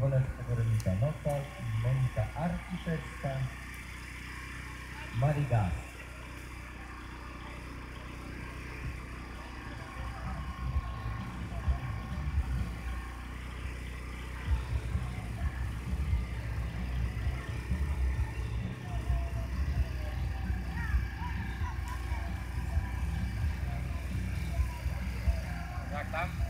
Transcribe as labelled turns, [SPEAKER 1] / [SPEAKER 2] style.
[SPEAKER 1] Wolewska, Weronika Nowak, Monika Arciszewska, Mariga.
[SPEAKER 2] Jak tam?